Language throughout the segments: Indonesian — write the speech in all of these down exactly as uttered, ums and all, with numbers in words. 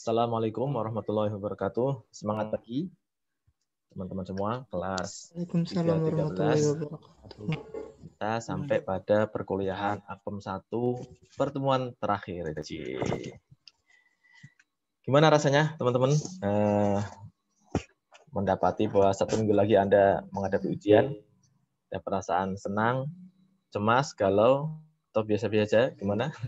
Assalamualaikum warahmatullahi wabarakatuh. Semangat pagi, teman-teman semua. Kelas Waalaikumsalam warahmatullahi wabarakatuh. Kita sampai pada perkuliahan Apem satu pertemuan terakhir. Gimana rasanya, teman-teman? Eh, mendapati bahwa satu minggu lagi Anda menghadapi ujian. Ada perasaan senang, cemas, galau, atau biasa-biasa? Gimana?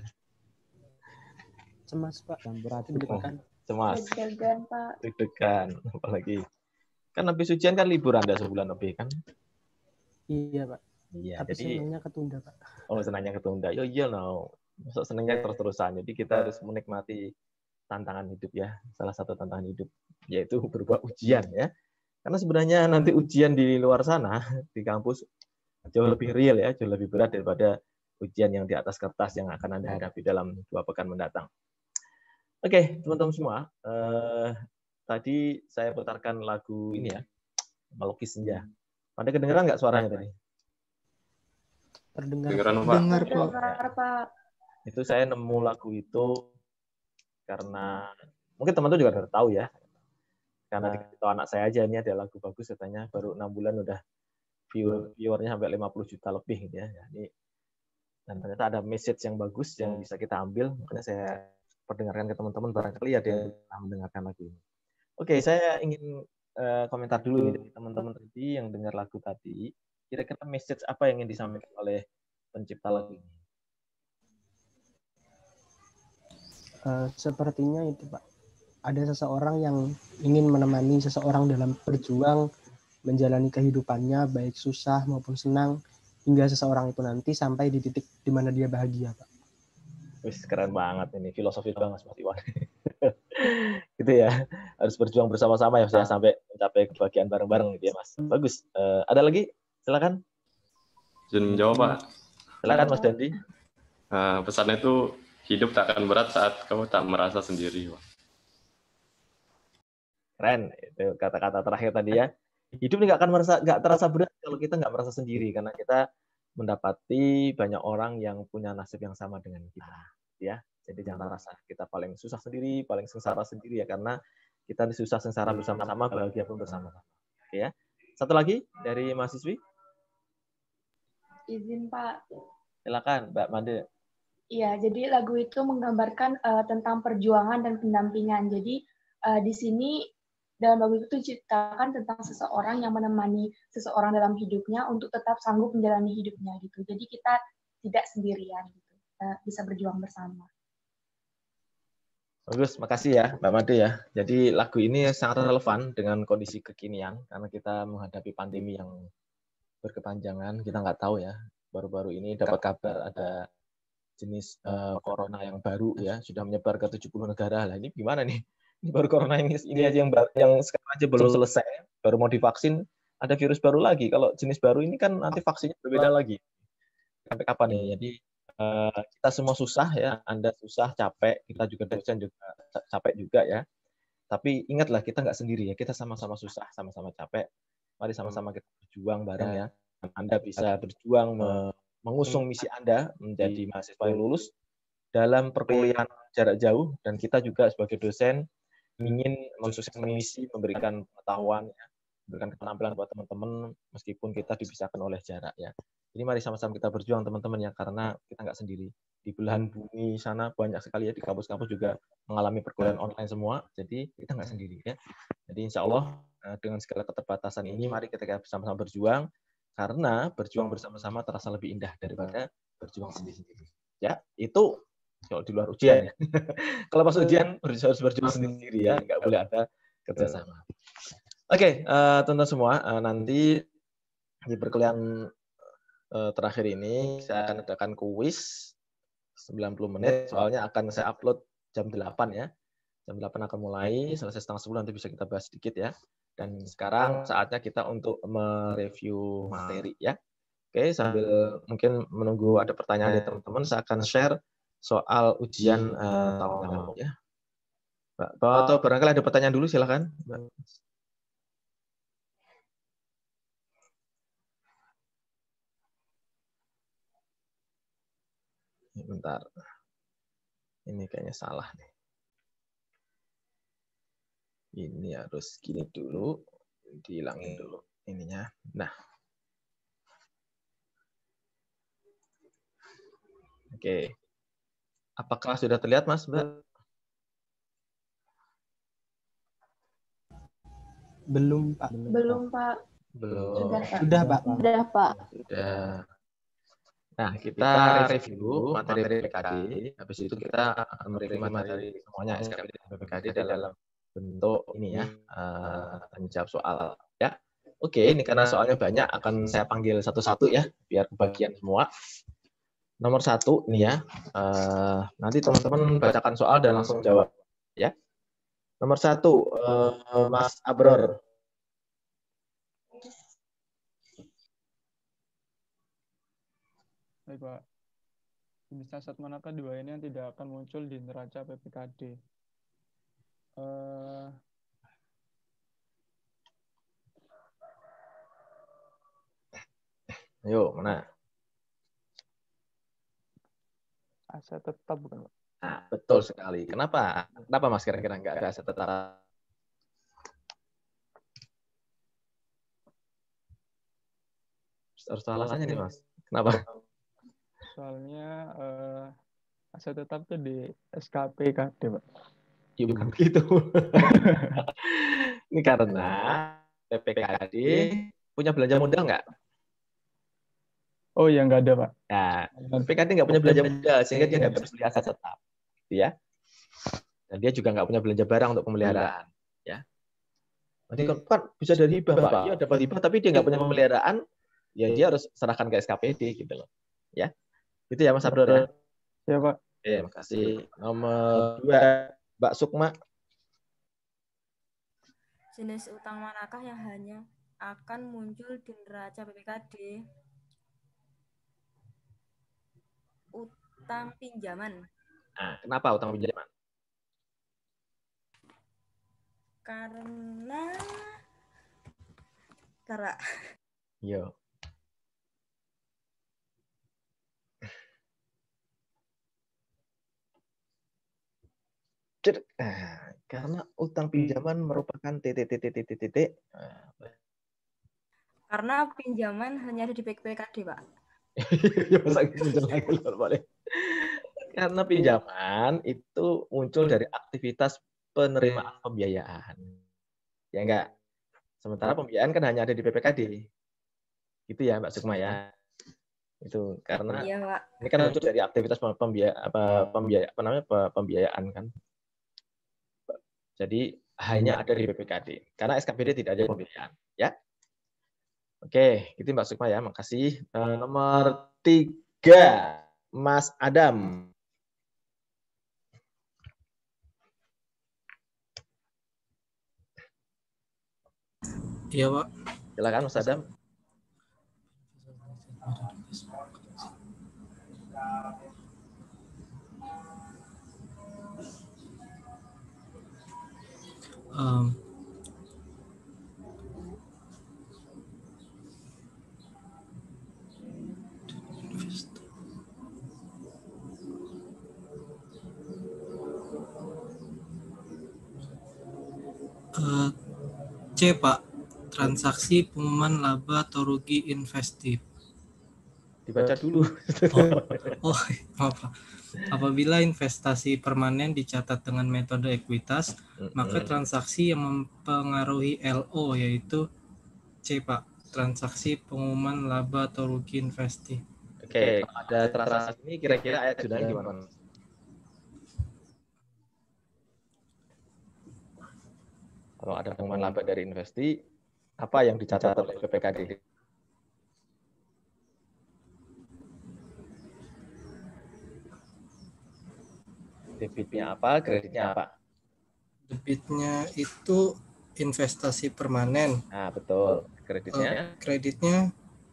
Cemas, Pak. Dan berarti deg-degan. Cemas. Deg-degan, Pak. Deg-degan, apalagi. Kan habis ujian kan libur Anda sebulan lebih, kan? Iya, Pak. Iya, tapi jadi senangnya ketunda, Pak. Oh, senangnya ketunda. Yo, iya, no. Masuk senangnya terus-terusan. Jadi kita harus menikmati tantangan hidup ya. Salah satu tantangan hidup yaitu berupa ujian ya. Karena sebenarnya nanti ujian di luar sana di kampus jauh lebih real ya, jauh lebih berat daripada ujian yang di atas kertas yang akan Anda hadapi dalam dua pekan mendatang. Oke, teman-teman semua. Eh, tadi saya putarkan lagu ini ya, Melukis Senja. Anda kedengeran nggak suaranya tadi? Terdengar, Dengar, Pak. Dengar, Pak. Itu saya nemu lagu itu karena mungkin teman-teman juga udah tahu ya. Karena itu anak saya aja ini ada lagu bagus katanya baru enam bulan udah viewer viewernya sampai lima puluh juta lebih gitu ya. Jadi dan ternyata ada message yang bagus yang bisa kita ambil, makanya saya perdengarkan ke teman-teman barangkali ada yang pernah mendengarkan lagu ini. Oke, saya ingin uh, komentar dulu nih dari teman-teman tadi yang dengar lagu tadi. Kira-kira message apa yang ingin disampaikan oleh pencipta lagu ini? Uh, sepertinya itu, Pak. Ada seseorang yang ingin menemani seseorang dalam berjuang menjalani kehidupannya, baik susah maupun senang, hingga seseorang itu nanti sampai di titik di mana dia bahagia, Pak. Wih, keren banget ini, filosofi banget Mas Iwan. Gitu ya, harus berjuang bersama-sama ya, saya sampai mencapai kebahagiaan bareng-bareng gitu ya, Mas. Bagus. Uh, ada lagi? Silakan. Izin menjawab, Pak. Silakan, Mas Dandi. Nah, pesannya itu hidup tak akan berat saat kamu tak merasa sendiri, Pak. Keren, itu kata-kata terakhir tadi ya. Hidup ini nggak akan merasa, nggak terasa berat kalau kita nggak merasa sendiri, karena kita mendapati banyak orang yang punya nasib yang sama dengan kita, ya. Jadi jangan merasa kita paling susah sendiri, paling sengsara sendiri ya, karena kita susah sengsara bersama-sama, bahagia pun bersama-sama. Oke ya. Satu lagi dari mahasiswi. Izin, Pak. Silakan, Mbak Made. Iya, jadi lagu itu menggambarkan uh, tentang perjuangan dan pendampingan. Jadi uh, di sini dalam lagu itu diciptakan tentang seseorang yang menemani seseorang dalam hidupnya untuk tetap sanggup menjalani hidupnya gitu. Jadi kita tidak sendirian gitu. Kita bisa berjuang bersama. Bagus, makasih ya Mbak Made ya. Jadi lagu ini sangat relevan dengan kondisi kekinian karena kita menghadapi pandemi yang berkepanjangan. Kita nggak tahu ya. Baru-baru ini dapat kabar ada jenis uh, corona yang baru ya, sudah menyebar ke tujuh puluh negara. Lah ini gimana nih? Ini baru corona ini, ini aja yang yang sekarang aja belum selesai, baru mau divaksin, ada virus baru lagi. Kalau jenis baru ini kan nanti vaksinnya berbeda lagi. Sampai kapan ya? Jadi uh, kita semua susah ya, Anda susah, capek, kita juga dosen juga capek juga ya. Tapi ingatlah kita nggak sendiri ya, kita sama-sama susah, sama-sama capek. Mari sama-sama kita berjuang bareng ya. Anda bisa berjuang me mengusung misi Anda menjadi mahasiswa yang lulus dalam perkuliahan jarak jauh, dan kita juga sebagai dosen ingin mensukseskan misi, memberikan pengetahuan, ya, memberikan keterampilan buat teman-teman meskipun kita dipisahkan oleh jarak ya. Jadi mari sama-sama kita berjuang teman-teman ya, karena kita nggak sendiri. Di belahan bumi sana banyak sekali ya, di kampus-kampus juga mengalami perkuliahan online semua, jadi kita nggak sendiri ya. Jadi insya Allah dengan segala keterbatasan ini mari kita bersama-sama berjuang, karena berjuang bersama-sama terasa lebih indah daripada berjuang sendiri-sendiri. Ya, itu kalau di luar ujian ya. Kalau pas ujian harus berjuang sendiri ya, nggak boleh ada kerjasama. Oke, okay, uh, teman-teman semua, uh, nanti di perkuliahan uh, terakhir ini saya akan adakan kuis sembilan puluh menit, soalnya akan saya upload jam delapan ya. Jam delapan akan mulai, selesai setengah sepuluh nanti bisa kita bahas sedikit ya. Dan sekarang saatnya kita untuk mereview materi ya. Oke, sambil mungkin menunggu ada pertanyaan dari teman-teman, saya akan share soal ujian uh, tahun lalu ya. Mbak, atau barangkali ada pertanyaan dulu, silakan. Mbak. Bentar. Ini kayaknya salah nih. Ini harus gini dulu, dihilangin dulu ininya. Nah, oke. Apakah sudah terlihat, Mas, Mbak? Belum, Pak. Belum, Pak. Belum. Sudah, Pak. Sudah, Pak. Sudah, Pak. Sudah. Nah, kita review materi P P K D. Habis itu kita menerima materi semuanya S K P D dan P P K D dalam bentuk ini ya, uh, tanya jawab soal ya. Oke, ini karena soalnya banyak akan saya panggil satu-satu ya, biar kebagian semua. Nomor satu nih ya, uh, nanti teman-teman bacakan soal dan langsung jawab ya. Nomor satu, uh, Mas Abror. Baik, Pak. Jenis aset manakah dua ini yang tidak akan muncul di neraca P P K D? Uh, Ayo, mana? Aset tetap bukan, Pak? Nah, betul sekali. Kenapa? Kenapa Mas kira-kira nggak ada aset tetap? Harus tahu alasannya nih, Mas. Kenapa? Soalnya uh, aset tetap itu di S K P K D, Pak. Ya, bukan begitu. Ini karena P P K D punya belanja modal nggak? Oh, ya nggak ada, Pak. Nah, P P K D nggak punya belanja modal, sehingga dia nggak bisa beli aset tetap. Ya. Dan dia juga nggak punya belanja barang untuk pemeliharaan. Ya. Nanti kan bisa dari hibah, Pak. Dia dapat hibah, tapi dia nggak punya pemeliharaan, ya dia harus serahkan ke S K P D gitu loh. Ya. Itu ya Mas Abror ya. Ya, Pak. Oke, makasih. Nomor dua, Mbak Sukma. Jenis utang manakah yang hanya akan muncul di neraca P P K D? Utang pinjaman. Nah, kenapa utang pinjaman? Karena Tara. Yo. Nah, karena utang pinjaman merupakan titik titik titik titik. Karena pinjaman hanya ada di P P K D, Pak. Karena pinjaman itu muncul dari aktivitas penerimaan pembiayaan. Ya enggak? Sementara pembiayaan kan hanya ada di P P K D. Gitu ya, Mbak Sukma ya. Itu karena iya, Pak. Ini kan muncul dari aktivitas pembiayaan apa pembiayaan apa namanya pembiayaan kan. Jadi hanya ada di P P K D karena S K P D tidak ada pembiayaan, ya. Oke, gitu Mbak Sukma ya, makasih. Uh, nomor tiga, Mas Adam. Iya, Pak. Silakan Mas Adam. Um, uh, C, Pak, transaksi pengumuman laba atau rugi investif. Dibaca dulu. Oh, oh apa? Apabila investasi permanen dicatat dengan metode ekuitas, mm-hmm. maka transaksi yang mempengaruhi L O yaitu C, Pak, transaksi pengumuman laba atau rugi investif. Oke, ada transaksi ini kira-kira ayat judulnya gimana? Kalau ada pengumuman laba dari investi, apa yang dicatat oleh P P K D? Debitnya apa, kreditnya apa? Debitnya itu investasi permanen. Nah, betul. Kreditnya? Uh, kreditnya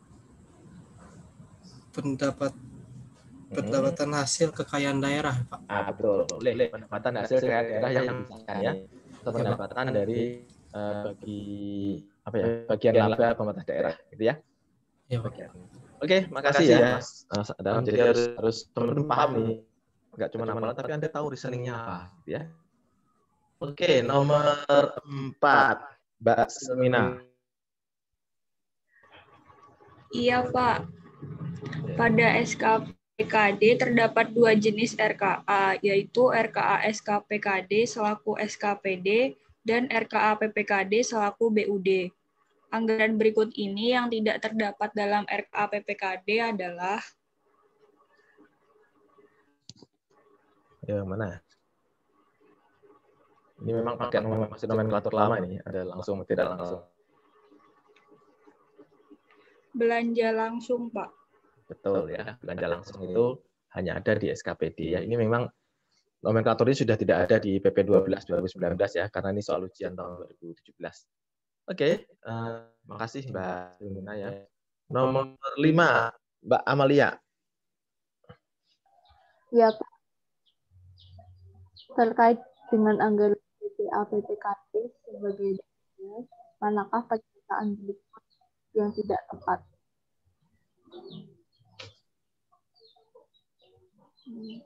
pendapat hmm. pendapatan hasil kekayaan daerah, Pak. Ah, betul. Boleh. Pendapatan hasil kekayaan daerah yang dibisahkan ya. Atau pendapatan dari uh, bagi apa ya? Bagian laba pemerintah daerah, gitu ya. Ya, Pak. Oke, makasih ya, Mas. Mas Adam. Jadi harus harus teman-teman paham nih. Enggak cuma nama, tapi Anda tahu reasoningnya apa, gitu ya. Oke, nomor empat, Mbak Semina. Iya, Pak. Pada S K P K D terdapat dua jenis R K A, yaitu R K A S K P K D selaku S K P D dan R K A P P K D selaku B U D. Anggaran berikut ini yang tidak terdapat dalam R K A P P K D adalah Ya, mana? Ini memang pakai masih nomenklatur lama ini, ada langsung tidak langsung. belanja langsung, Pak. Betul ya, belanja langsung itu hanya ada di S K P D ya. Ini memang nomenklatur ini sudah tidak ada di P P dua belas dua ribu sembilan belas ya, karena ini soal ujian tahun dua ribu tujuh belas. Oke, uh, makasih Mbak Lumina ya. Nomor lima, Mbak Amalia. Ya, Pak. Terkait dengan anggaran P P A P P K D sebagai dasar, manakah pernyataan berikut yang tidak tepat? Hmm.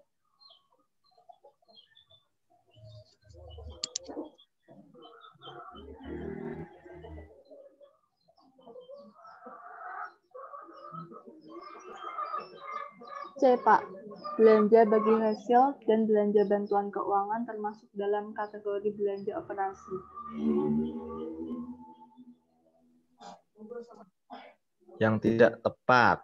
C, Pak. Belanja bagi hasil dan belanja bantuan keuangan termasuk dalam kategori belanja operasi. Yang tidak tepat.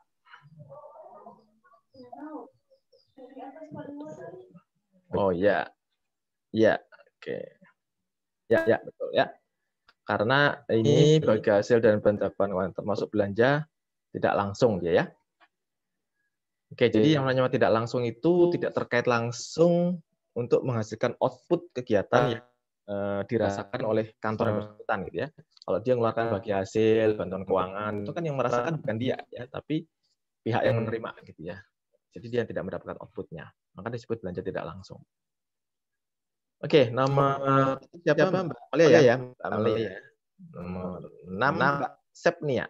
Oh ya. Ya, oke. Ya, ya, betul ya. Karena ini bagi hasil dan bantuan keuangan termasuk belanja tidak langsung dia ya. Oke, jadi yang namanya tidak langsung itu tidak terkait langsung untuk menghasilkan output kegiatan yang eh, dirasakan oleh kantor yang bersangkutan gitu ya. Kalau dia mengeluarkan bagi hasil, bantuan keuangan, itu kan yang merasakan bukan dia ya, tapi pihak yang menerima gitu ya. Jadi dia tidak mendapatkan outputnya. Maka disebut belanja tidak langsung. Oke, nama siapa Mbak Amalia ya? ya? Mbak Amalia ya. Nomor enam, Mbak Sepnia.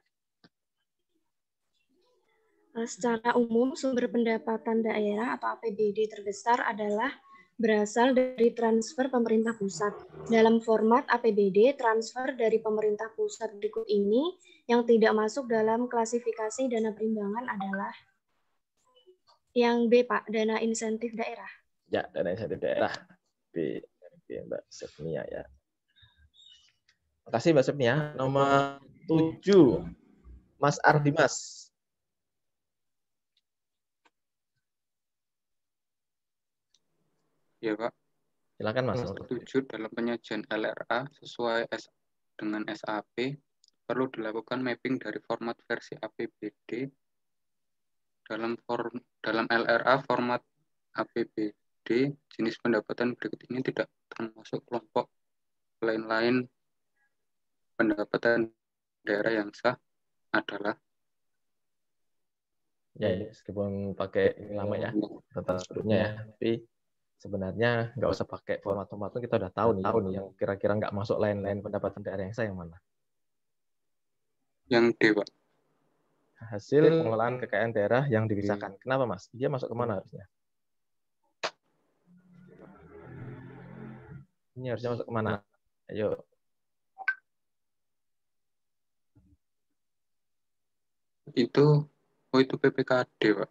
Secara umum, sumber pendapatan daerah atau A P B D terbesar adalah berasal dari transfer pemerintah pusat. Dalam format A P B D, transfer dari pemerintah pusat berikut ini yang tidak masuk dalam klasifikasi dana perimbangan adalah yang B, Pak, dana insentif daerah. Ya, dana insentif daerah. B, B Mbak Sepnia ya. Terima kasih Mbak Sepnia. Nomor tujuh, Mas Ardimas. Ya, Pak. Silakan Mas. Setuju dalam penyajian L R A sesuai S dengan S A P perlu dilakukan mapping dari format versi A P B D dalam form dalam L R A format A P B D jenis pendapatan berikut ini tidak termasuk kelompok lain-lain pendapatan daerah yang sah adalah ya ini meskipun pakai lama ya tentang sebelumnya ya, tapi sebenarnya nggak usah pakai format-format itu, kita udah tahu nih, tahu nih yang kira-kira nggak masuk lain-lain pendapatan daerah yang sah yang mana? Yang D, Pak. Hasil pengelolaan kekayaan daerah yang dipisahkan. Kenapa Mas? Dia masuk kemana harusnya? Ini harusnya masuk kemana? Ayo. Itu, oh itu P P K D, Pak.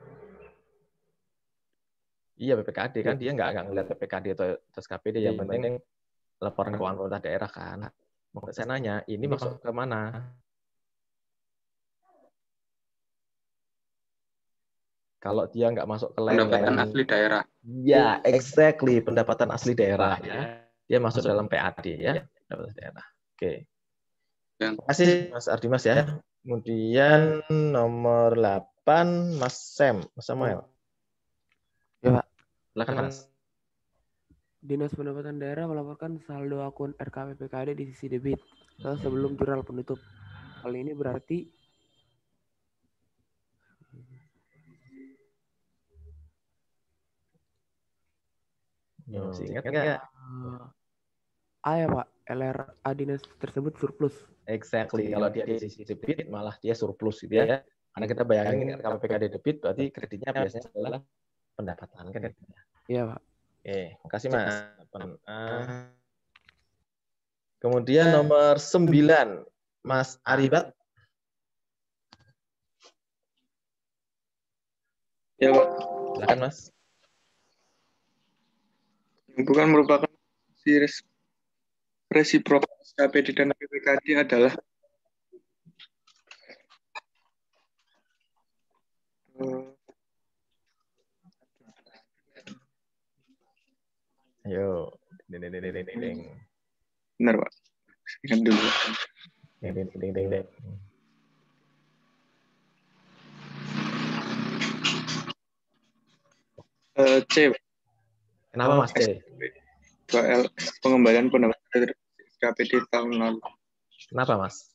Iya, P P K D kan dia nggak nggak ngeliat P P K D atau S K P D, yang penting laporan keuangan pemerintah daerah kan. Mau saya nanya, ini masuk ke mana? Kalau dia nggak masuk ke lain-lain, pendapatan asli daerah. Ya, exactly, pendapatan asli daerah ya. Dia masuk dalam P A D ya, pendapatan daerah. Oke. Terima kasih Mas Ardimas ya. Kemudian nomor delapan Mas Sam, Mas Samuel. Ya, Pak. Silakan Mas. Dinas Pendapatan Daerah melaporkan saldo akun R K P P K D di sisi debit sebelum jurnal penutup. Hal ini berarti Ya, masih ingat nggak? A ya Pak, L R A dinas tersebut surplus. Exactly, kalau dia di sisi debit malah dia surplus gitu ya. Karena kita bayangin R K P P K D debit berarti kreditnya biasanya adalah pendapatan kan. Iya Pak. Oke, makasih Mas. Uh, kemudian nomor sembilan, Mas Aribat. Ya, Pak. Silakan, Mas. Bukan merupakan series resiprokal S K P D dan P P K D adalah uh, Ayo. Ding, ding, ding, ding, ding. Benar, Pak. Sekian dulu. Ding, ding, ding, ding, ding. Uh, C. Kenapa Mas C? dua L pengembalian pendapatan dari S K P D tahun lalu. Kenapa Mas?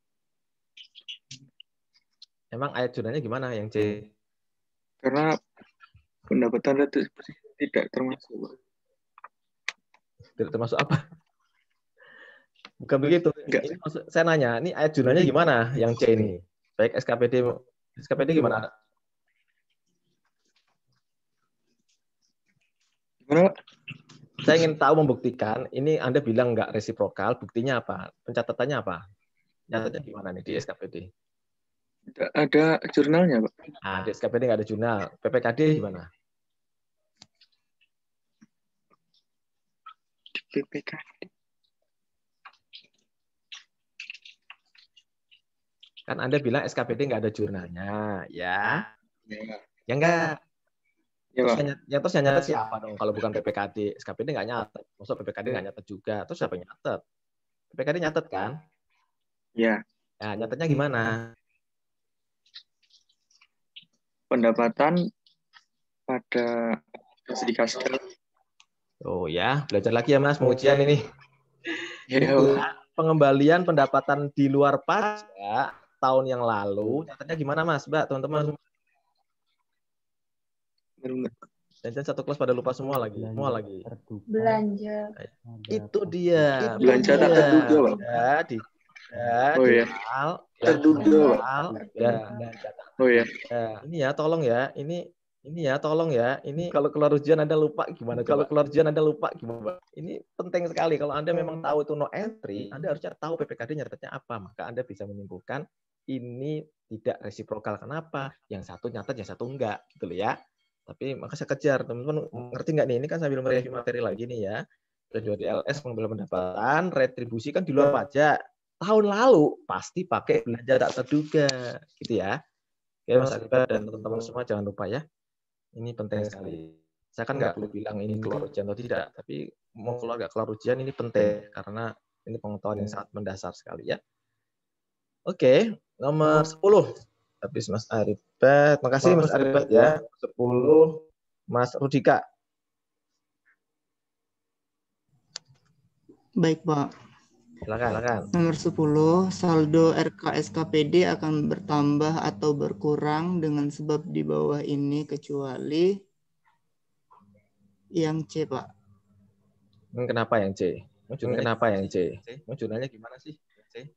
Emang ayat jurnalnya gimana yang C? Karena pendapatan itu tidak termasuk. Tidak termasuk apa? Bukan begitu. Ini maksud, saya nanya, ini ayat jurnalnya gimana yang C ini? Baik S K P D, S K P D gimana? Gimana, Pak? Saya ingin tahu membuktikan, ini Anda bilang nggak resiprokal, buktinya apa? Pencatatannya apa? Nyatatnya gimana nih di S K P D? Ada jurnalnya, Pak. Ah, di S K P D nggak ada jurnal. P P K D gimana? Di P P K D. Kan Anda bilang S K P D nggak ada jurnalnya, ya? Ya, ya enggak. Ya, Terus Pak. yang, yang terus yang nyatet siapa dong kalau bukan P P K D? S K P D nggak nyatet. Maksud P P K D nggak nyatet juga. Terus siapa yang nyatet? P P K D nyatet kan? Ya. Nah, nyatetnya gimana? Pendapatan pada sedikit sekali. Oh ya, belajar lagi ya Mas, pengujian ini. Ya, Ya, pengembalian pendapatan di luar pajak tahun yang lalu, nyatetnya gimana Mas, Mbak, teman-teman? Dan satu kelas pada lupa semua lagi, semua lagi. Belanja. Itu dia. Itu Belanja dia. tak terduga, Pak. Ya, di ya, Oh ya. terduga, Ya. ya. Oh ya. Ya, ini ya tolong ya, ini ini ya tolong ya, ini kalau keluar ujian Anda lupa gimana? Kalau keluar ujian Anda lupa gimana? Ini penting sekali. Kalau Anda memang tahu itu no entry, Anda harusnya tahu P P K D nyatetnya apa, maka Anda bisa menyimpulkan ini tidak resiprokal. Kenapa? Yang satu nyatet, yang satu enggak, gitu loh ya. Tapi maka saya kejar, teman-teman ngerti nggak nih? Ini kan sambil mereview materi lagi nih ya. Dua D L S pengembalian pendapatan, retribusi kan di luar pajak. Tahun lalu pasti pakai belanja tak terduga, gitu ya. Oke, Mas Arifa dan teman-teman semua jangan lupa ya. Ini penting sekali. Saya kan nggak perlu bilang ini keluar ujian atau tidak, tapi mau keluar nggak keluar ujian ini penting karena ini pengetahuan yang sangat mendasar sekali ya. Oke, nomor sepuluh. Habis Mas Arifa. Makasih Mas Arifa ya. sepuluh Mas Rudika. Baik, Pak. Silakan, silakan. Nomor sepuluh, saldo R K S K P D akan bertambah atau berkurang dengan sebab di bawah ini kecuali yang C, Pak. Kenapa yang C? Kenapa yang C? Mau jurnalnya gimana sih? C?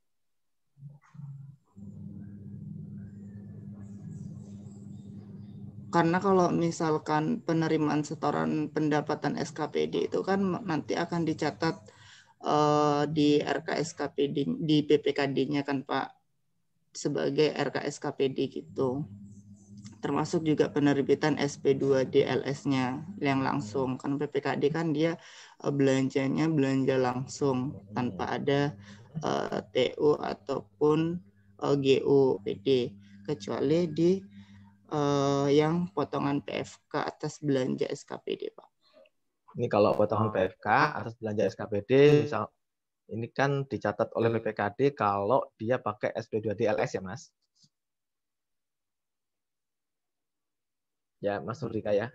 Karena kalau misalkan penerimaan setoran pendapatan S K P D itu kan nanti akan dicatat uh, di R K S K P D, di P P K D-nya kan Pak, sebagai R K S K P D gitu. Termasuk juga penerbitan S P dua D L S-nya yang langsung. Kan P P K D kan dia uh, belanjanya belanja langsung tanpa ada uh, T U ataupun uh, G U P D, kecuali di Uh, yang potongan P F K atas belanja S K P D, Pak. Ini kalau potongan P F K atas belanja S K P D, misal ini kan dicatat oleh P P K D kalau dia pakai S P dua D L S ya, Mas? Ya, Mas Rudika ya.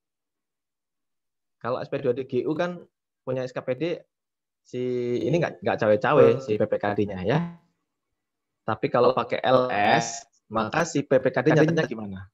Kalau S P dua D G U kan punya S K P D si ini nggak nggak cawe-cawe si P P K D-nya ya. Tapi kalau pakai L S maka si P P K D nyatanya gimana?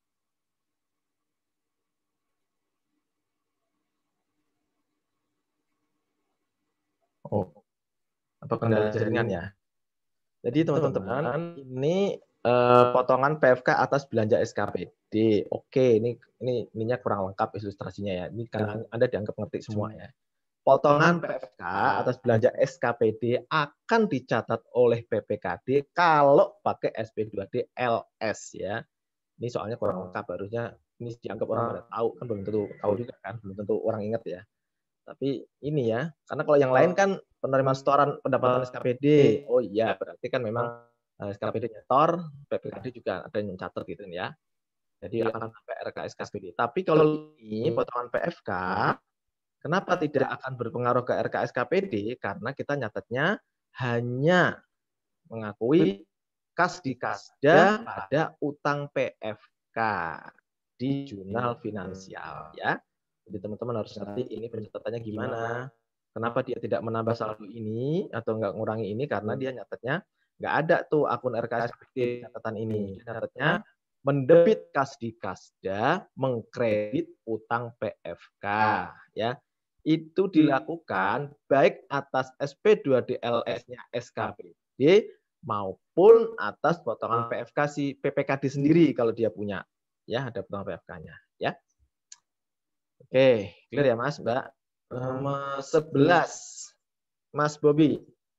Oh, apa kendala jaringan ya? Jadi teman-teman, ini eh, potongan P F K atas belanja S K P D. Oke, ini ini ininya kurang lengkap ilustrasinya ya. Ini karena Anda dianggap ngerti semua ya. Potongan P F K atas belanja S K P D akan dicatat oleh P P K D kalau pakai S P dua D L S ya. Ini soalnya kurang lengkap, harusnya ini dianggap orang pada tahu, kan belum tentu tahu juga kan, belum tentu orang ingat ya. Tapi ini ya, karena kalau yang lain kan penerimaan setoran pendapatan S K P D. Oh iya, berarti kan memang S K P D nyetor, P P K D juga ada yang mencatat gitu ya. Jadi akan sampai R K S K P D. Tapi kalau ini potongan P F K, kenapa tidak akan berpengaruh ke R K S K P D? Karena kita nyatetnya hanya mengakui kas di kasda pada utang P F K di jurnal finansial ya. Jadi teman-teman harus ngerti ini pencatatannya gimana. Kenapa dia tidak menambah saldo ini atau nggak ngurangi ini, karena dia nyatetnya nggak ada tuh akun R K S K P D catatan ini. Nyatetnya mendebit kas di kasda, mengkredit utang P F K ya. Itu dilakukan baik atas S P dua D L S-nya S K P D maupun atas potongan P F K si P P K D sendiri kalau dia punya. Ya, ada potongan P F K-nya ya. Oke, clear ya Mas, Mbak. Nomor sebelas, Mas Bobi.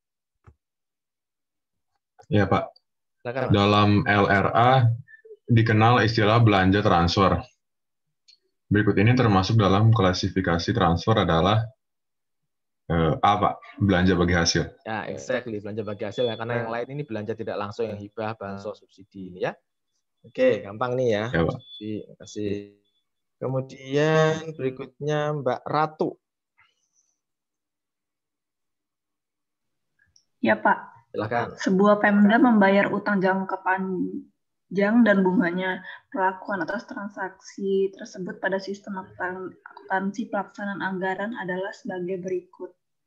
Ya Pak. Silakan, Mas. Dalam L R A dikenal istilah belanja transfer. Berikut ini termasuk dalam klasifikasi transfer adalah eh, A Pak, belanja bagi hasil. Ya, exactly, belanja bagi hasil ya, karena yang lain ini belanja tidak langsung, yang hibah, bansos, subsidi ini ya. Oke, gampang nih ya. Ya Pak. Terima kasih. Kemudian berikutnya Mbak Ratu. Ya Pak. Silakan. Sebuah Pemda membayar utang jangka panjang dan bunganya. Perlakuan atas transaksi tersebut pada sistem akuntansi pelaksanaan anggaran adalah sebagai berikut.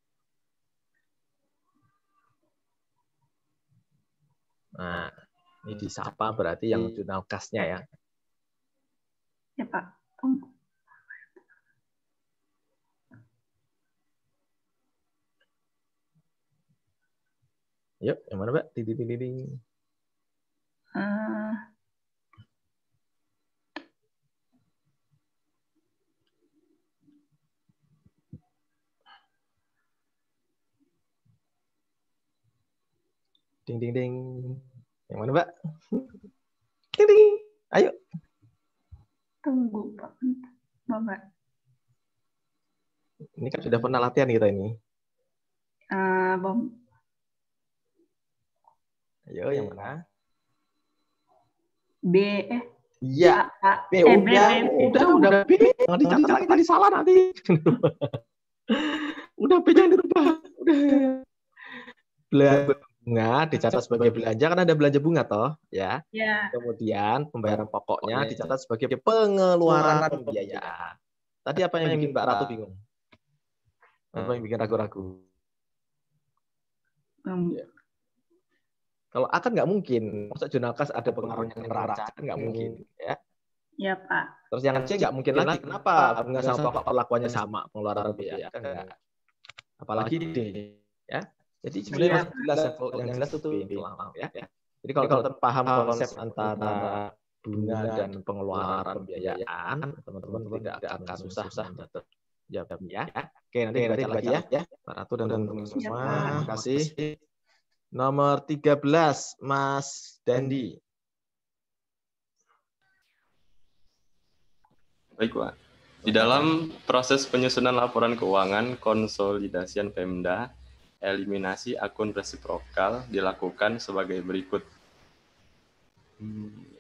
Nah, ini disapa berarti yang jurnal kasnya ya. Ya Pak. Tunggu. Yuk, yang mana Mbak? Ding, ding, ding, ding. Uh, ding, ding, ding. Yang mana Mbak? Ding, ding. Ayo. Tunggu Pak. Bapak. Ini kan sudah pernah latihan kita ini. Uh, bom. Ayo, yang mana? B eh Iya. B, B, eh, udah, B, B, udah, udah B. Nanti catat lagi tadi salah nanti. Udah B jangan dirubah. Udah. Belanja bunga dicatat sebagai belanja karena ada belanja bunga toh, ya. Ya. Kemudian pembayaran pokoknya dicatat sebagai pengeluaran pembiayaan. Tadi apa yang bikin Mbak Ratu bingung? Apa yang bikin ragu-ragu? Um, ya. Kalau akan nggak mungkin, maksud jurnal kas ada pengaruhnya ke neraca, kan nggak mungkin, ya. Ya Pak. Terus yang C nggak mungkin lagi, kenapa bunga sama pokok perlakuannya sama, pengeluaran biaya, kan nggak. Apalagi D, ya. Jadi sebenarnya masih jelas, yang jelas itu B, ya. Jadi kalau kalau paham konsep antara bunga dan pengeluaran pembiayaan, teman-teman tidak akan susah mencatat jawabnya, ya. Oke, nanti kita baca lagi ya, Pak Ratu dan teman-teman semua. Terima kasih. Nomor tiga belas, Mas Dandi. Baik, Pak. Di dalam proses penyusunan laporan keuangan konsolidasian Pemda, eliminasi akun resiprokal dilakukan sebagai berikut. Hmm.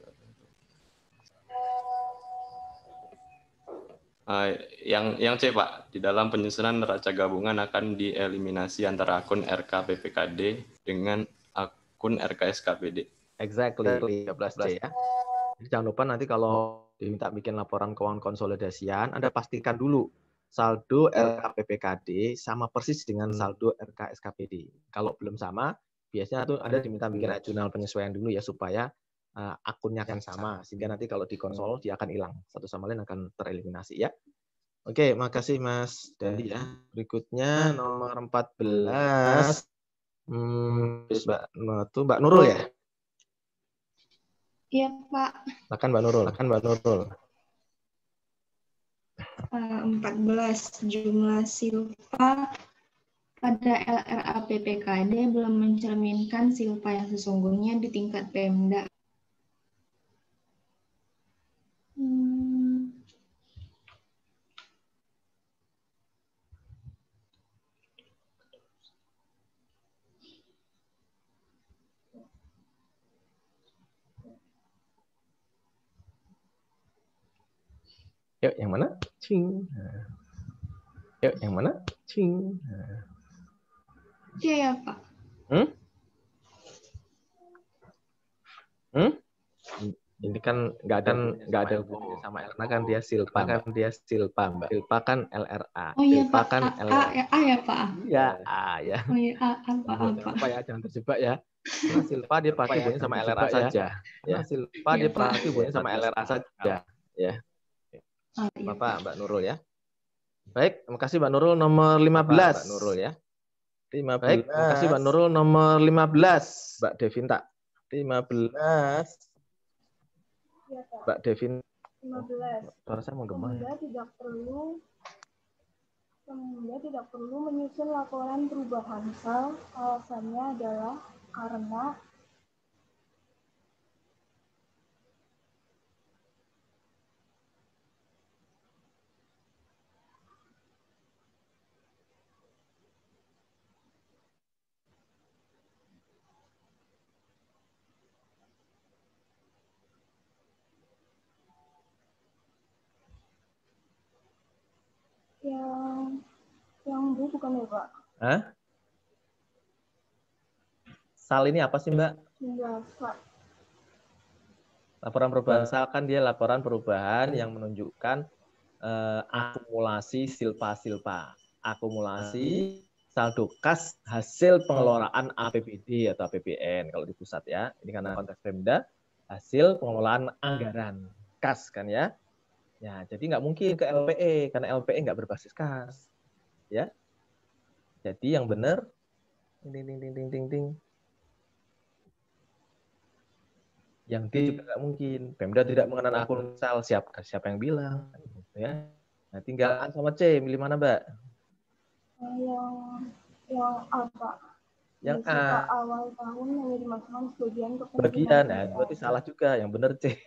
Uh, yang yang C Pak, di dalam penyusunan neraca gabungan akan dieliminasi antara akun R K P P K D dengan akun R K S K P D. Exactly, tiga belas C ya. Jadi jangan lupa nanti kalau diminta bikin laporan keuangan konsolidasian, Anda pastikan dulu saldo R K P P K D sama persis dengan saldo R K S K P D. Kalau belum sama, biasanya tuh Anda diminta bikin jurnal penyesuaian dulu ya supaya Uh, akunnya akan sama, sehingga nanti kalau dikonsol dia akan hilang, satu sama lain akan tereliminasi ya. Oke, makasih Mas Dandi ya. Berikutnya nomor empat belas, hmm, Mbak, Mbak Nurul ya. Iya, Pak. Silakan Mbak Nurul. Silakan Mbak Nurul. Uh, empat belas jumlah silpa pada L R A P P K D belum mencerminkan silpa yang sesungguhnya di tingkat Pemda. Hmm. Yuk, yang mana? Cing. Yuk, yang mana? Cing. Iya ya, Pak. Hmm? Hmm? Ini kan nggak ada nggak ada hubungannya sama L R A kan dia silpa kan dia silpa Mbak. Silpa kan L R A. Oh iya silpa Pak. kan A, L R A. A, A ya Pak. Ya, A ya. Oh iya A, A, Pak, A, Jangan Pak. lupa ya, jangan terjebak ya. Karena silpa dia pasti hubungannya sama L R A saja. Ya, silpa dia pasti hubungannya sama L R A saja. Ya. Bapak Mbak Nurul ya. Baik, terima kasih Mbak Nurul nomor lima belas. Mbak Nurul ya. lima belas. Baik, terima kasih Mbak Nurul nomor lima belas. Mbak Devinta. lima belas. Ya, Pak. Mbak Devin. lima belas. Suara saya menggema ya. Pemda tidak perlu Pemda tidak perlu menyusun laporan perubahan sel. Alasannya adalah karena yang yang Bu bukan ya, Pak? Hah? Sal ini apa sih, Mbak? Jumlah Pak. Laporan perubahan sal kan dia laporan perubahan yang menunjukkan eh, akumulasi silpa-silpa. Akumulasi saldo kas hasil pengelolaan A P B D atau A P B N kalau di pusat ya. Ini karena konteks Pemda, hasil pengelolaan anggaran kas kan ya. Ya, jadi nggak mungkin ke L P E karena L P E nggak berbasis kas. Ya. Jadi yang benar ting ting ting ting ting ting. Yang D juga nggak mungkin. Pemda tidak mengenal akun sal. Siapa siapa yang bilang? Ya. Nah, tinggal A sama C. Milih mana, Mbak? Yang yang apa? Yang Jadi, A. awal tahun yang dimasukkan sebagian ke Bagian. Nah, berarti salah juga. Yang benar C.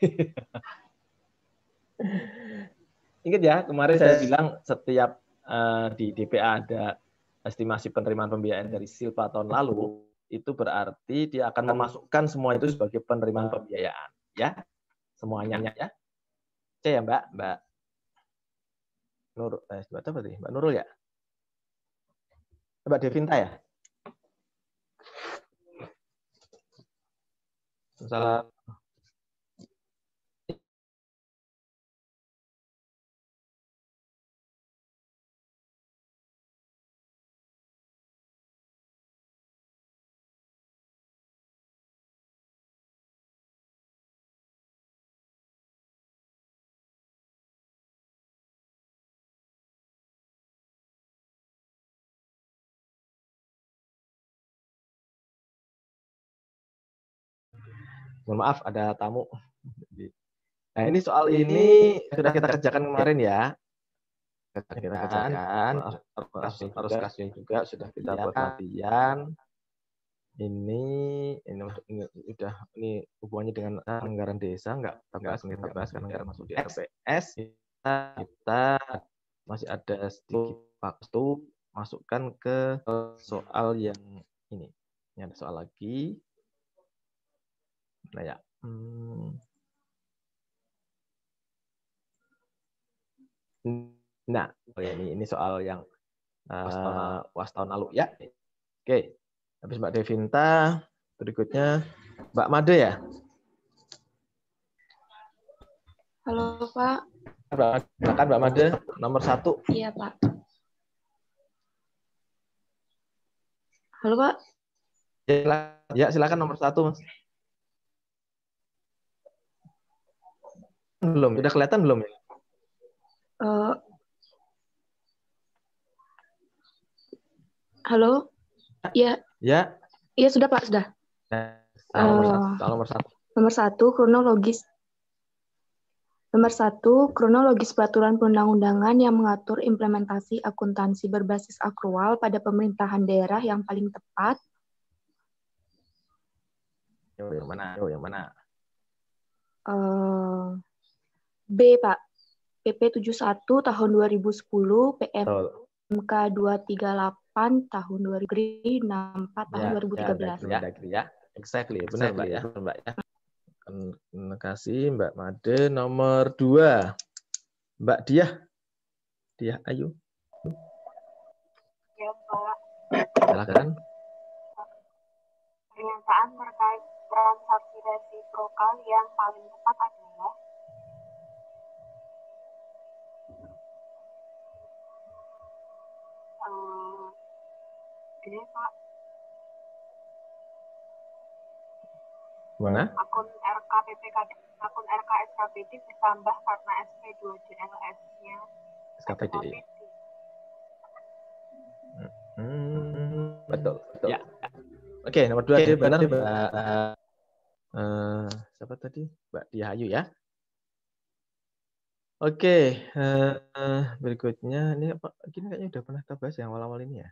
Ingat ya, kemarin saya bilang setiap uh, di D P A ada estimasi penerimaan pembiayaan dari silpa tahun lalu, itu berarti dia akan memasukkan semua itu sebagai penerimaan pembiayaan, ya, semuanya ya. C ya Mbak, Mbak Nur, eh, Mbak apa tadi? Mbak Nurul ya, Mbak Devinta ya. Salah. Mohon maaf, ada tamu. Nah, ini soal ini sudah kita kerjakan kemarin ya. Kita kerjakan, harus kasih juga sudah kita buat latihan. Ini ini untuk ini udah ini hubungannya dengan anggaran desa nggak bahas kita bahas karena nggak masuk di R P S. Kita, kita masih ada sedikit waktu masukkan ke soal yang ini. Ini ada soal lagi. Nah ya. Hmm. Nah, oh ya, ini ini soal yang uh, was tahun lalu ya. Oke. Habis Mbak Devinta, berikutnya Mbak Made ya. Halo Pak. Silakan Mbak Made, nomor satu. Iya Pak. Halo Pak. Ya silakan nomor satu Mas. Belum, sudah kelihatan belum ya? Uh, halo. Ya. Ya. Iya sudah Pak, sudah. Nah, nomor, uh, satu, nomor satu. Nomor satu, kronologis. Nomor satu, kronologis peraturan perundang-undangan yang mengatur implementasi akuntansi berbasis akrual pada pemerintahan daerah yang paling tepat. Yo, yang mana? Yo, yang mana? Uh, B, Pak. P P tujuh puluh satu tahun dua ribu sepuluh, P M K dua tiga delapan tahun dua ribu enam puluh empat tahun Ya, dua ribu tiga belas. ya, ya, ya. Exactly, benar Mbak ya, Mbak ya. Terima kasih Mbak Made. Nomor dua, Mbak Diah. Diah, ayo. Ya, Pak. Silakan. Pernyataan terkait transaksi resiprokal yang paling tepat adalah uh, ini, Pak. Mana? Akun R K P P K D, akun R K S K P D bertambah karena S P dua D L S-nya S K P D. Hmm, betul, betul. Ya. Oke, nomor dua dia benar Mbak. Uh, siapa tadi? Mbak Diayu ya. Oke, uh, uh, berikutnya ini apa? Ini kayaknya udah pernah kita bahas yang awal-awal ini ya.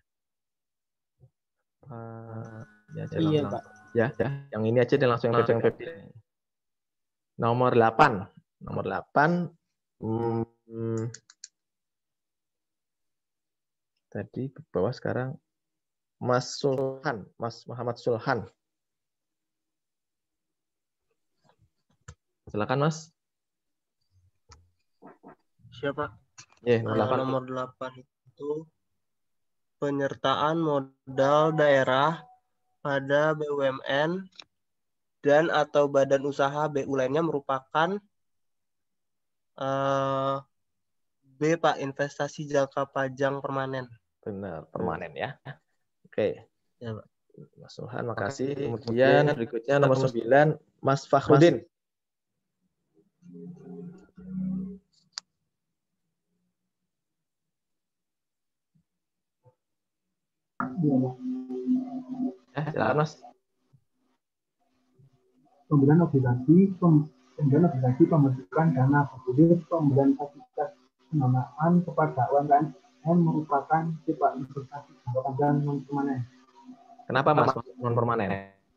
Uh, ya, iya, Pak. Ya, ya, yang ini aja dan langsung yang P P K D. Nomor delapan. Nomor delapan. Hmm, tadi ke bawah sekarang Mas Sulhan, Mas Muhammad Sulhan. Silakan Mas. Siapa? Yeah, nomor delapan. Uh, nomor delapan itu penyertaan modal daerah pada B U M N dan atau badan usaha B U lainnya merupakan uh, B, Pak, investasi jangka panjang permanen. Benar, permanen ya. Oke. Ya, Pak. Mas Sulhan, makasih. Kemudian berikutnya nomor sembilan, Mas Fakhrudin. Ya, silakan Mas. Pembelian obligasi, pembelian obligasi pembentukan dana publik, pembelian fasilitas pendanaan kepada U M K M merupakan sifat investasi jangka panjang non permanen. Kenapa Mas non permanen?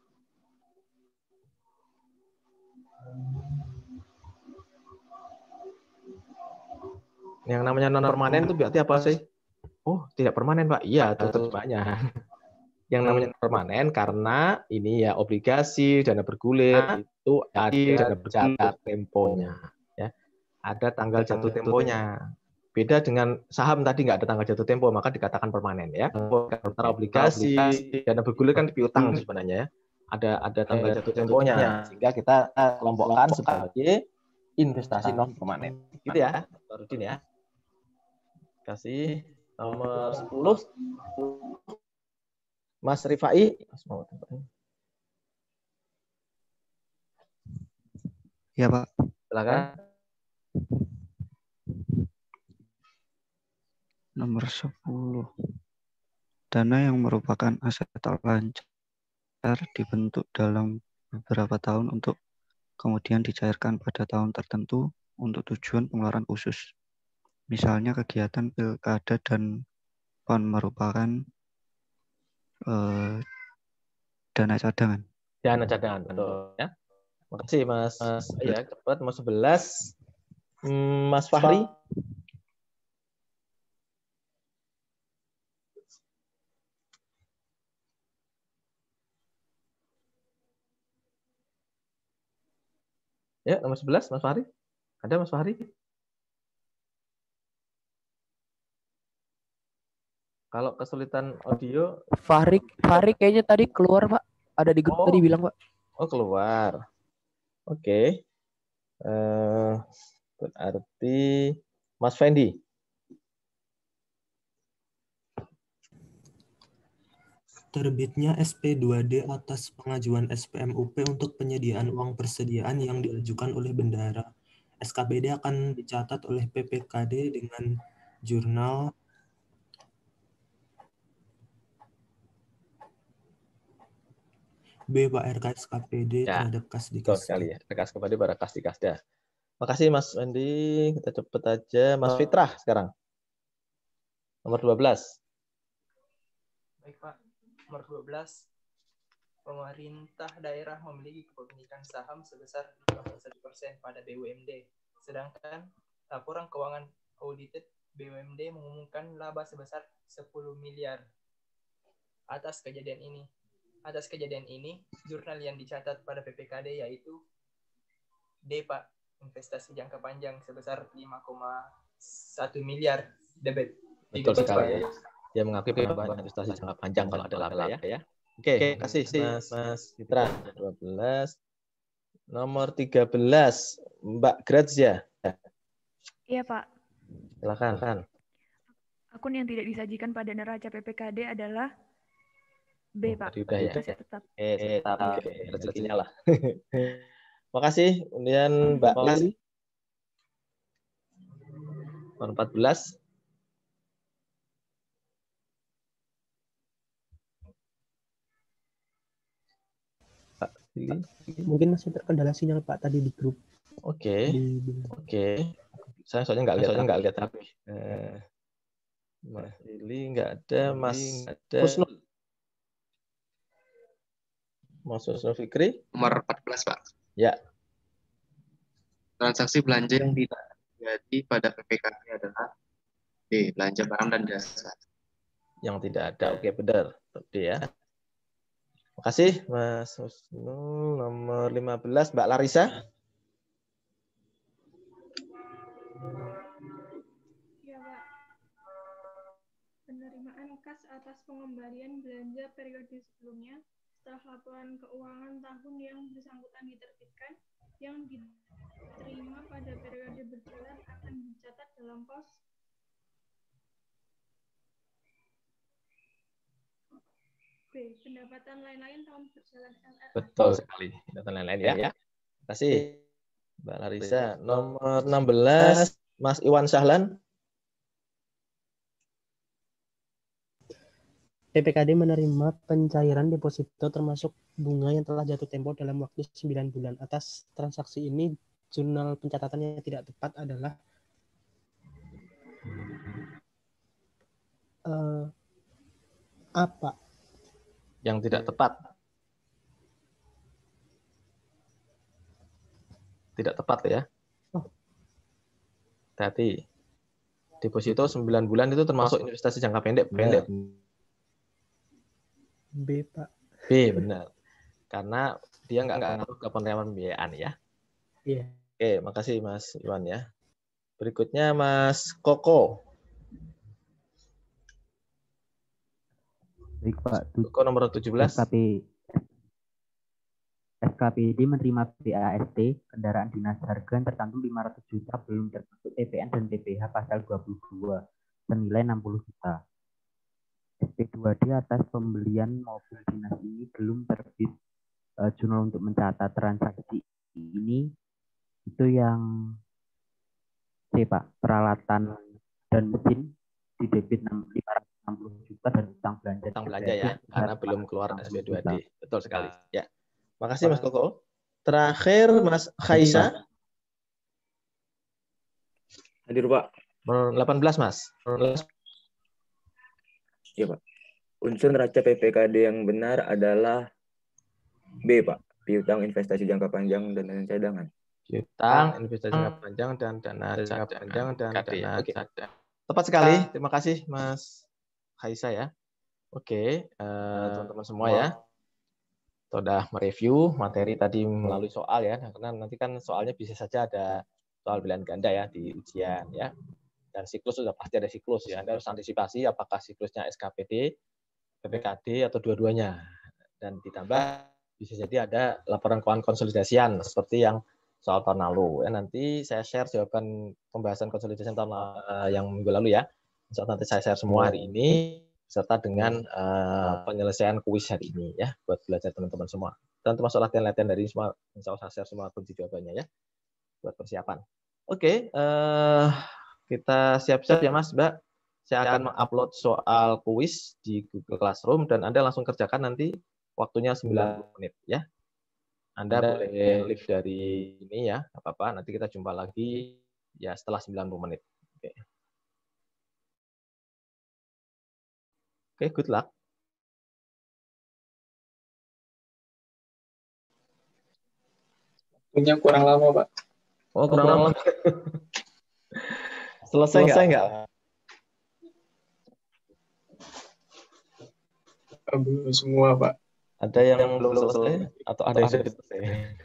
Yang namanya non permanen itu berarti apa sih? Oh, tidak permanen, Pak. Iya, itu terjemahnya. Yang namanya permanen karena ini ya obligasi, dana bergulir itu ada dana berjatuh temponya, ya. Ada tanggal jatuh temponya. Beda dengan saham tadi nggak ada tanggal jatuh tempo, maka dikatakan permanen ya. Antara obligasi, dana bergulir kan piutang sebenarnya ya. Ada ada tanggal jatuh temponya, sehingga kita kelompokkan sebagai investasi non permanen. Gitu ya, Pak Rudin ya. Kasih nomor sepuluh. Mas Rifai. Ya, Pak. Silakan. Nomor sepuluh. Dana yang merupakan aset lancar dibentuk dalam beberapa tahun untuk kemudian dicairkan pada tahun tertentu untuk tujuan pengeluaran khusus. Misalnya kegiatan pilkada dan P O N merupakan eh, dana cadangan. Dana cadangan, betul ya. Makasih Mas. Mas ya, cepat nomor sebelas. Hmm, Mas Fahri. Ya, nomor sebelas Mas Fahri. Ada Mas Fahri? Kalau kesulitan audio, Fahri, Fahri kayaknya tadi keluar, Pak. Ada di grup oh, tadi bilang, Pak. Oh, keluar. Oke. Okay. Uh, berarti Mas Fendi. Terbitnya S P dua D atas pengajuan S P M U P untuk penyediaan uang persediaan yang diajukan oleh bendahara. S K P D akan dicatat oleh P P K D dengan jurnal B, Pak, R K S K P D Ya, terhadap kas di betul kasda. sekali ya. R K S K P D pada kas di kasda. Makasih Mas Wendy. Kita cepet aja. Mas Fitrah sekarang. Nomor dua belas. Baik Pak, nomor dua belas. Pemerintah daerah memiliki kepemilikan saham sebesar lima puluh satu persen pada B U M D. Sedangkan laporan keuangan audited B U M D mengumumkan laba sebesar sepuluh miliar. Atas kejadian ini, atas kejadian ini, jurnal yang dicatat pada P P K D yaitu D, Pak, investasi jangka panjang sebesar lima koma satu miliar debit. Betul sekali ya. Dia mengakui penambahan investasi jangka panjang kalau ada laba ya. ya. Oke, Oke, kasih Mas Mas Fitra. dua belas. Nomor tiga belas, Mbak Grazia. Iya, Pak. Silakan, kan. Akun yang tidak disajikan pada neraca P P K D adalah B, Pak. Udah ya. Tetap. Eh, tetap. Rezekinya lah. Makasih. Kemudian Mbak Lali. Nomor empat belas. Mungkin masih terkendala sinyal Pak tadi di grup. Oke, oke. Okay. Saya soalnya nggak lihat, soalnya nggak lihat tapi. Eh, Mas Lili nggak ada, Mas ada. Husnul. Mas Husnul Fikri. Nomor empat belas Pak. Ya. Transaksi belanja yang tidak terjadi pada P P K D adalah B, belanja barang dan jasa. Yang tidak ada, oke benar. D ya. Makasih Mas Husnul. Nomor lima belas Mbak Larissa. Ya Pak. Penerimaan kas atas pengembalian belanja periode sebelumnya setelah laporan keuangan tahun yang bersangkutan diterbitkan yang diterima pada periode berjalan akan dicatat dalam pos B. Pendapatan lain-lain tahun berjalan L R A. Betul sekali. Pendapatan lain-lain ya. ya. Terima kasih Mbak Larissa. Nomor enam belas Mas Iwan Sahlan. P P K D menerima pencairan deposito termasuk bunga yang telah jatuh tempo dalam waktu sembilan bulan. Atas transaksi ini, jurnal pencatatannya yang tidak tepat adalah uh, apa? Yang tidak tepat. Tidak tepat ya. Oh. Hati-hati. Deposito sembilan bulan itu termasuk investasi jangka pendek. Pendek. B, Pak. B, benar. Karena dia nggak ngaruh ke penerimaan pembiayaan ya. Iya. Oke, makasih Mas Iwan ya. Berikutnya Mas Koko. Baik Pak. Koko nomor tujuh belas. S K P S K P D menerima B A S T kendaraan dinas harga yang tercantum lima ratus juta belum termasuk T P N dan T P H pasal dua puluh dua senilai enam puluh juta. S P dua D atas pembelian mobil dinas ini belum terbit uh, jurnal untuk mencatat transaksi ini. Itu yang C, Pak, peralatan dan mesin di debit lima ratus enam puluh juta dan utang belanja utang belanja ya, karena belum keluar S P dua D. Betul sekali. Ya. Makasih Mas Koko. Terakhir Mas Khaisa. Hadir Pak. Nomor delapan belas Mas. Iya Pak. Unsur neraca P P K D yang benar adalah B, Pak. Piutang investasi jangka panjang dan dana cadangan. Piutang investasi jangka panjang dan dana jangka panjang dan dana cadangan. Tepat sekali. Terima kasih Mas Khaisa ya. Oke, teman-teman semua ya. Kita udah mereview materi tadi melalui soal ya. Karena nanti kan soalnya bisa saja ada soal pilihan ganda ya di ujian ya. Dan siklus sudah pasti ada siklus ya. Anda harus antisipasi apakah siklusnya S K P D, P P K D atau dua-duanya. Dan ditambah bisa jadi ada laporan keuangan konsolidasian seperti yang soal tahun lalu. Ya, nanti saya share jawaban pembahasan konsolidasi tahun uh, yang minggu lalu ya. So, nanti saya share semua hari ini serta dengan uh, penyelesaian kuis hari ini ya buat belajar teman-teman semua. Dan termasuk latihan-latihan dari semua, insya Allah saya share semua kunci jawabannya ya buat persiapan. Oke, uh, kita siap-siap ya Mas, Mbak. Saya akan mengupload soal kuis di Google Classroom dan Anda langsung kerjakan nanti waktunya sembilan puluh menit ya. Anda boleh live dari ini ya, nggak apa-apa. Nanti kita jumpa lagi ya setelah sembilan puluh menit. Oke, Oke, good luck. Punya kurang lama, Pak. Oh, kurang lama. Selesai nggak? Belum semua, Pak. Ada yang belum selesai atau ada yang sudah selesai?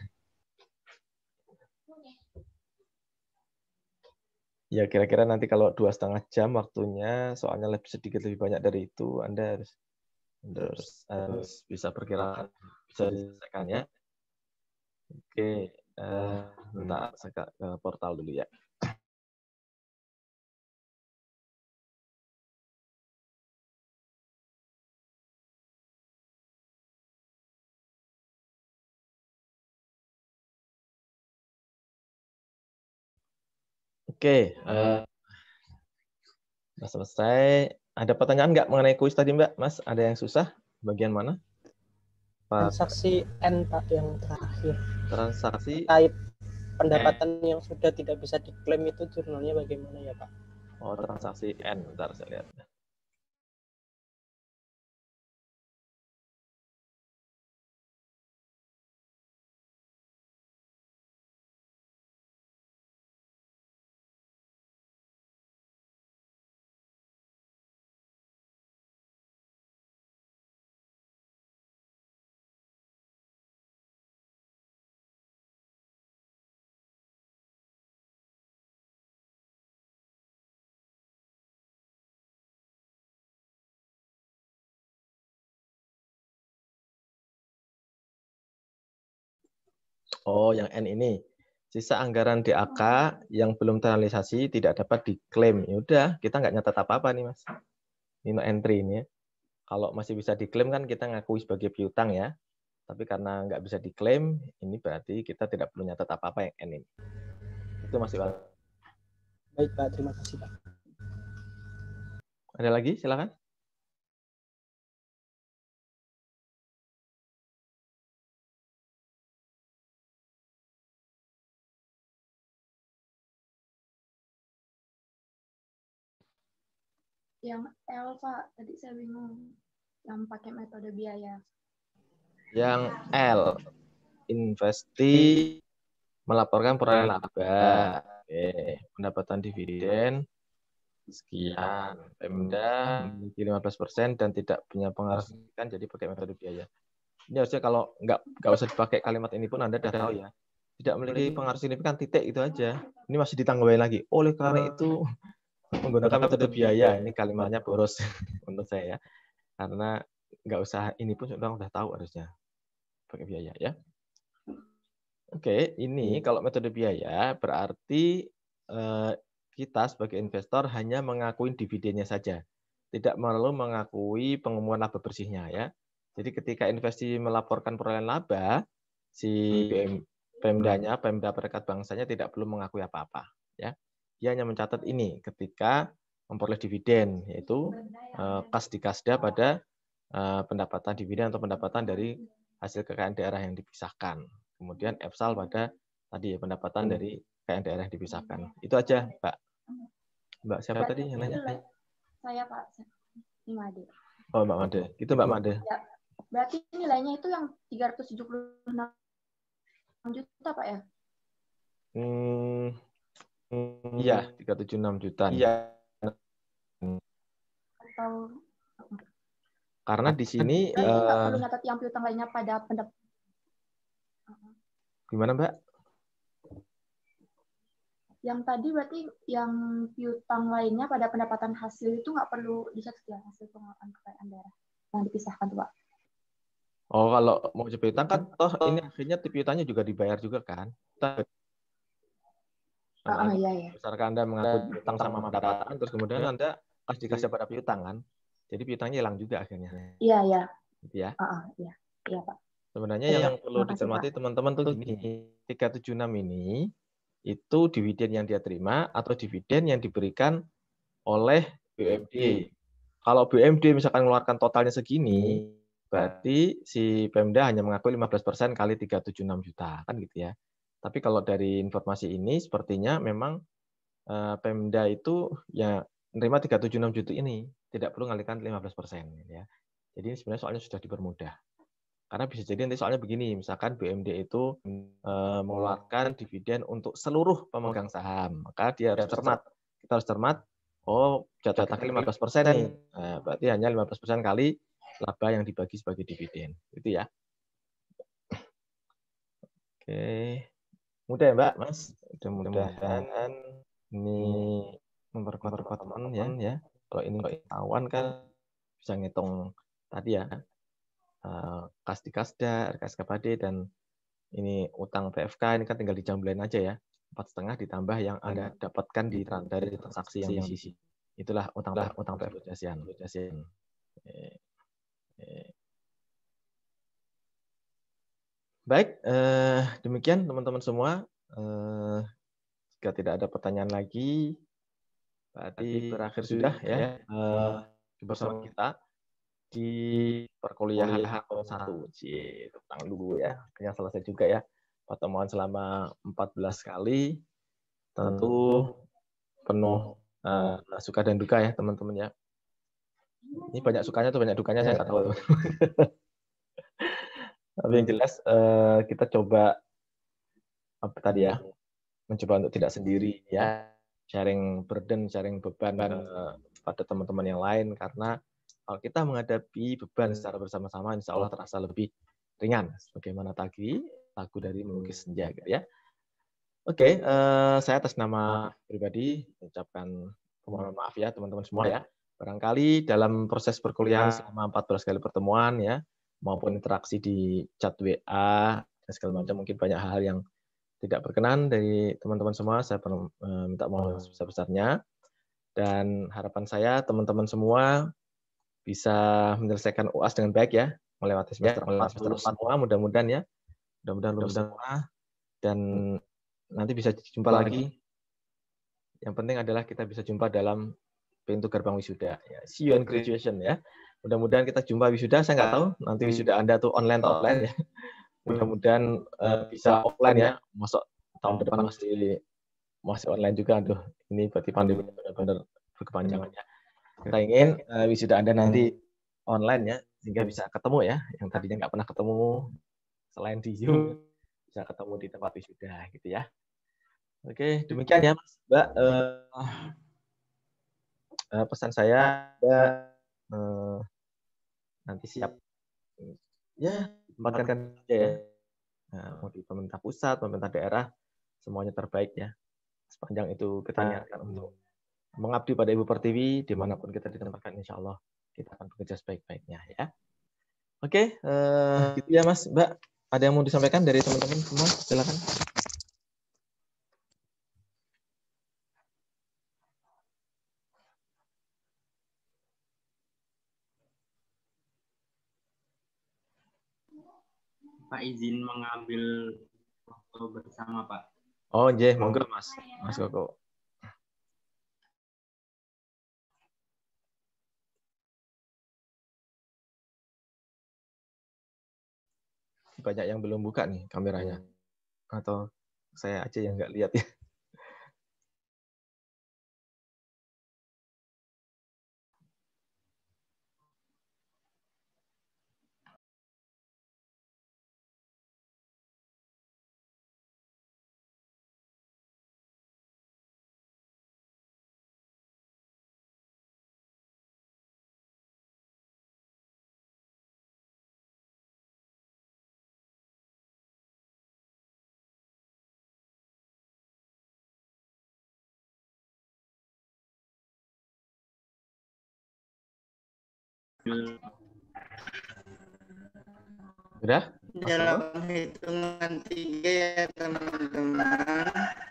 Ya kira-kira nanti kalau dua setengah jam waktunya, soalnya lebih sedikit lebih banyak dari itu, Anda harus harus, harus bisa perkirakan bisa diselesaikan ya. Oke, uh, bentar saya ke portal dulu ya. Oke, uh, sudah selesai. Ada pertanyaan nggak mengenai kuis tadi, Mbak? Mas, ada yang susah? Bagian mana? Pak. Transaksi N, Pak, yang terakhir. Transaksi terkait pendapatan N yang sudah tidak bisa diklaim itu jurnalnya bagaimana ya, Pak? Oh, transaksi N. Bentar saya lihat. Oh, yang N ini. Sisa anggaran D A K yang belum terrealisasi tidak dapat diklaim. Ya udah, kita nggak nyatat apa-apa nih, Mas. Ini no entry ini ya. Kalau masih bisa diklaim kan kita ngakui sebagai piutang ya. Tapi karena nggak bisa diklaim, ini berarti kita tidak perlu nyatat apa-apa yang N ini. Itu masih Pak. Baik, Pak. Terima kasih, Pak. Ada lagi? Silakan. Yang L, Pak, tadi saya bingung. Yang pakai metode biaya. Yang L, investi melaporkan perolehan laba. Oke, pendapatan dividen sekian. Pemda memiliki lima belas persen dan tidak punya pengaruh signifikan, jadi pakai metode biaya. Ini harusnya kalau nggak nggak usah dipakai kalimat ini pun Anda sudah tahu ya. Tidak memiliki pengaruh signifikan, titik itu aja. Ini masih ditanggapi lagi. Oleh karena itu menggunakan metode biaya, ini kalimatnya boros menurut saya ya. Karena nggak usah ini pun orang udah tahu harusnya pakai biaya ya. Oke, ini kalau metode biaya berarti eh, kita sebagai investor hanya mengakui dividennya saja, tidak perlu mengakui pengumuman laba bersihnya ya. Jadi ketika investasi melaporkan perolehan laba, si Pemdanya, Pemda Perekat Bangsanya tidak perlu mengakui apa-apa ya. Dia hanya mencatat ini ketika memperoleh dividen, yaitu eh, kas di kasda pada eh, pendapatan dividen atau pendapatan dari hasil kekayaan daerah yang dipisahkan. Kemudian EPSAL pada tadi ya, pendapatan dari kekayaan daerah yang dipisahkan. Itu aja, Mbak. Mbak siapa Mbak, tadi yang nanya? Saya, Pak. Ini Made. Oh, Mbak Made. Itu Mbak Made. Ya, berarti nilainya itu yang tiga ratus tujuh puluh enam juta, Pak ya? Hmm, iya, tiga ratus tujuh puluh enam juta. Iya. Atau karena di sini berarti nggak uh, perlu nyatat yang piutang lainnya pada pendap. Gimana, Mbak? Yang tadi berarti yang piutang lainnya pada pendapatan hasil itu nggak perlu dicatat ya, hasil pengelolaan kekayaan daerah yang dipisahkan tuh, Pak. Oh, kalau mau piutang kan toh ini akhirnya piutangnya juga dibayar juga kan? Ah, iya, iya. Misalkan Anda mengaku piutang sama pendapatan, terus kemudian Anda pas dikasih pada piutang kan? Jadi piutangnya hilang juga akhirnya. Iya, iya. Gitu ya? Ah, iya, iya, Pak. Sebenarnya yang perlu dicermati teman-teman tuh gini, tiga ratus tujuh puluh enam ini itu dividen yang dia terima atau dividen yang diberikan oleh B U M D. Kalau B U M D misalkan mengeluarkan totalnya segini, berarti si Pemda hanya mengakui lima belas persen kali tiga ratus tujuh puluh enam juta, kan gitu ya. Tapi kalau dari informasi ini sepertinya memang eh, Pemda itu ya menerima tiga ratus tujuh puluh enam juta ini, tidak perlu mengalihkan lima belas persen ya. Jadi sebenarnya soalnya sudah dipermudah. Karena bisa jadi nanti soalnya begini, misalkan B U M D itu eh, mengeluarkan dividen untuk seluruh pemegang saham, maka dia harus cermat. Kita harus cermat, oh jatahnya lima belas persen nih, nah, berarti hanya lima belas persen kali laba yang dibagi sebagai dividen, gitu ya. Oke, mudah ya Mbak, Mas. Mudah-mudahan ini memperkuat teman ya, ya. Kalau ini kawan kan bisa ngitung tadi ya, kas di Kasda, R K S K P A D, dan ini utang P F K ini kan tinggal dijumlahin aja ya, empat setengah ditambah yang Anda dapatkan di dari transaksi yang di sisi. Itulah utang utang P F K. Baik, eh, demikian teman-teman semua. Eh, jika tidak ada pertanyaan lagi, berarti berakhir sudah ya eh, bersama kita di perkuliahan tahun satu. Cie, tentang dulu ya. Yang selesai juga ya. Pertemuan selama empat belas kali. Tentu penuh uh, suka dan duka ya teman-teman ya. Ini banyak sukanya atau banyak dukanya saya nggak tahu. Tapi yang jelas uh, kita coba apa tadi ya, mencoba untuk tidak sendiri ya, sharing burden, sharing beban uh, pada teman-teman yang lain, karena kalau kita menghadapi beban secara bersama-sama, insya Allah terasa lebih ringan. Sebagaimana tadi lagu dari Melukis Senja ya. Oke, uh, saya atas nama pribadi mengucapkan mohon maaf ya teman-teman semua ya. Barangkali dalam proses perkuliahan selama empat belas kali pertemuan ya, maupun interaksi di chat W A dan segala macam, mungkin banyak hal yang tidak berkenan dari teman-teman semua. Saya perlu uh, minta mohon sebesar-besarnya, dan harapan saya teman-teman semua bisa menyelesaikan U A S dengan baik ya, melewati semester empat semester semua, mudah-mudahan ya, mudah-mudahan lulus semua, dan nanti bisa jumpa lagi. Yang penting adalah kita bisa jumpa dalam pintu gerbang wisuda ya. See you in graduation ya. Mudah-mudahan kita jumpa wisuda. Saya nggak tahu nanti wisuda Anda tuh online atau offline ya. Mudah-mudahan uh, bisa offline ya. Masuk tahun depan masih masih online juga. Aduh, ini berarti pandemi benar-benar berkepanjangan ya. Kita ingin uh, wisuda Anda nanti online ya, sehingga bisa ketemu ya. Yang tadinya nggak pernah ketemu selain di Zoom, bisa ketemu di tempat wisuda gitu ya. Oke, demikian ya Mas, Mbak. Uh, uh, pesan saya, Mbak, uh, nanti siap ya, tempatkan aja ya. Nah, mau di pemerintah pusat, pemerintah daerah, semuanya terbaik ya. Sepanjang itu kita niatkan untuk mengabdi pada Ibu Pertiwi, dimanapun kita ditempatkan, insya Allah kita akan bekerja sebaik-baiknya ya. Oke, uh, gitu ya Mas, Mbak. Ada yang mau disampaikan dari teman-teman semua? Silakan. Pak izin mengambil foto bersama Pak. Oh iya, monggo Mas, Mas Koko. Banyak yang belum buka nih kameranya, atau saya aja yang nggak lihat ya. Udah? Dalam hitungan tiga ya teman-teman.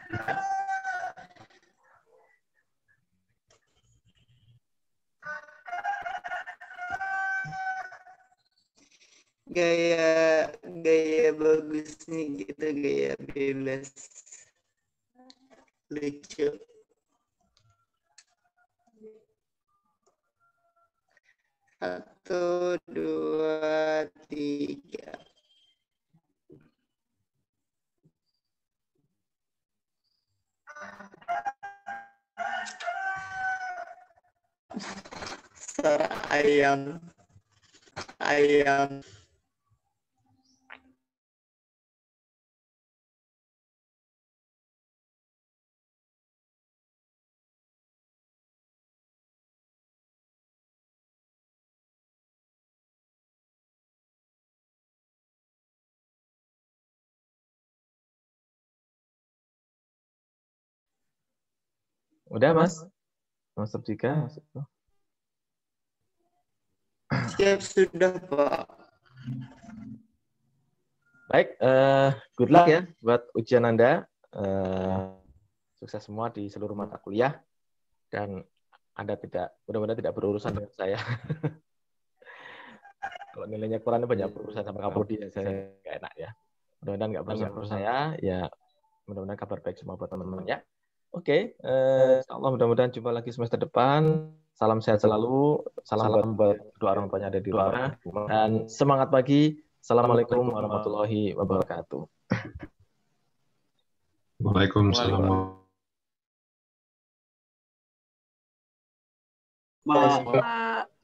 Gaya gaya bagus nih gitu, gaya bebas lucu. Satu, dua, ayam ayam Udah, Mas? Mas Subjika? siap sudah, Pak. Baik, uh, good luck ya buat ujian Anda. Uh, sukses semua di seluruh mata kuliah. Dan Anda tidak, mudah-mudahan tidak berurusan dengan saya. Kalau nilainya kurang banyak berurusan sama Kaprodi, ya saya nggak enak ya. Mudah-mudahan nggak berurusan sama saya. Ya, mudah-mudahan kabar baik semua buat teman-teman ya. Oke, uh, insya-Allah mudah-mudahan jumpa lagi semester depan. Salam sehat selalu. Salam, Salam buat kedua orang tuanya ada di luar. Dan semangat pagi. Assalamualaikum warahmatullahi wabarakatuh. Waalaikumsalam. Pak.